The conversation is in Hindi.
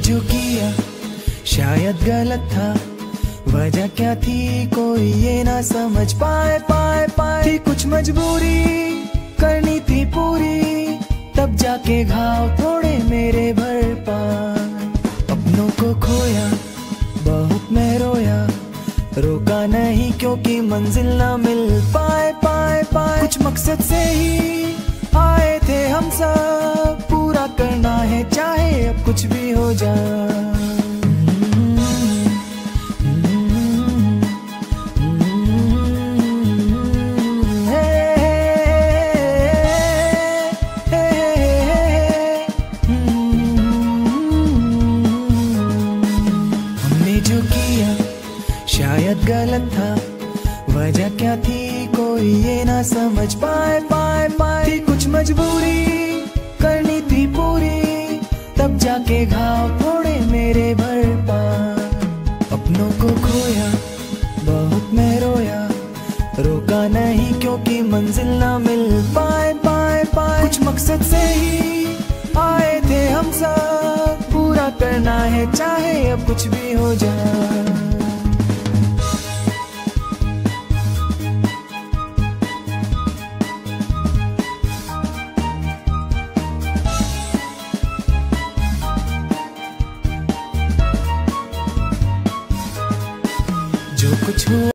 जो किया शायद गलत था, वजह क्या थी कोई ये ना समझ पाए थी कुछ मजबूरी करनी थी पूरी, तब जाके घाव थोड़े मेरे भर पाए। अपनों को खोया बहुत मैं रोया, रोका नहीं क्योंकि मंजिल ना मिल पाए कुछ मकसद से ही आए थे हम सब, पूरा करना है चाहे अब कुछ भी हो जाए। जो किया शायद गलत था, वजह क्या थी कोई ये ना समझ पाए थी कुछ मजबूरी करनी थी पूरी, तब जाके घाव थोड़े मेरे भर पाए। अपनों को खोया बहुत मैं रोया, रोका नहीं क्योंकि मंजिल ना मिल पाए कुछ मकसद से ही आए थे हम सब, पूरा करना है चाहे अब कुछ भी हो जाए। जो कुछ हुआ